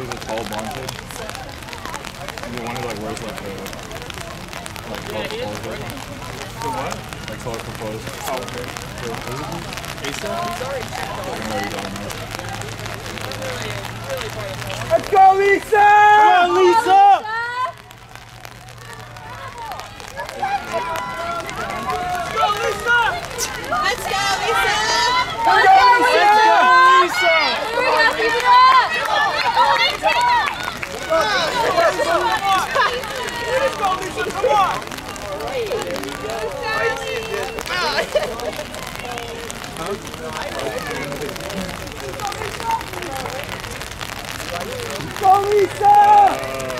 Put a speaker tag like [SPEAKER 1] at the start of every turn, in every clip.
[SPEAKER 1] who's a tall blonde kid? And the one who like wears like colorful clothes right now.
[SPEAKER 2] The what?
[SPEAKER 1] Like colorful clothes.
[SPEAKER 2] Oh, okay.
[SPEAKER 1] Asa? I know you don't know.
[SPEAKER 2] Let's go, Lisa! Come on, Lisa!
[SPEAKER 3] Let's go, Lisa!
[SPEAKER 2] Let's go, Lisa!
[SPEAKER 3] Here we go, keep it up!
[SPEAKER 2] Let's go, Lisa, come on! Let's go, Lisa!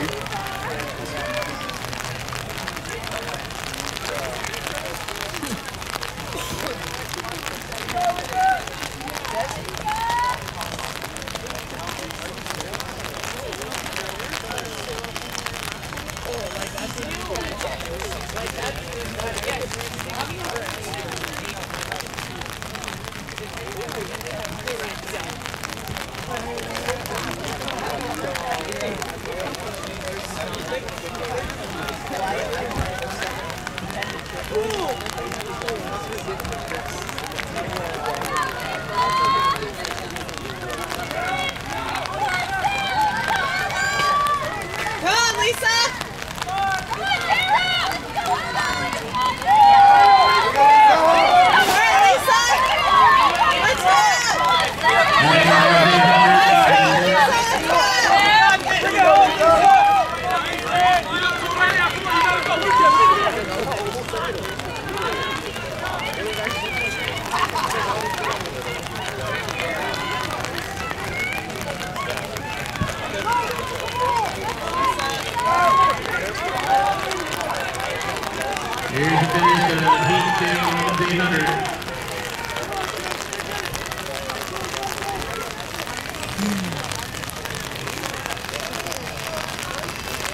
[SPEAKER 4] Here's the finish of Heat 2 100.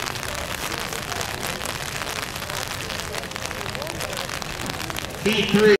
[SPEAKER 4] Heat 3.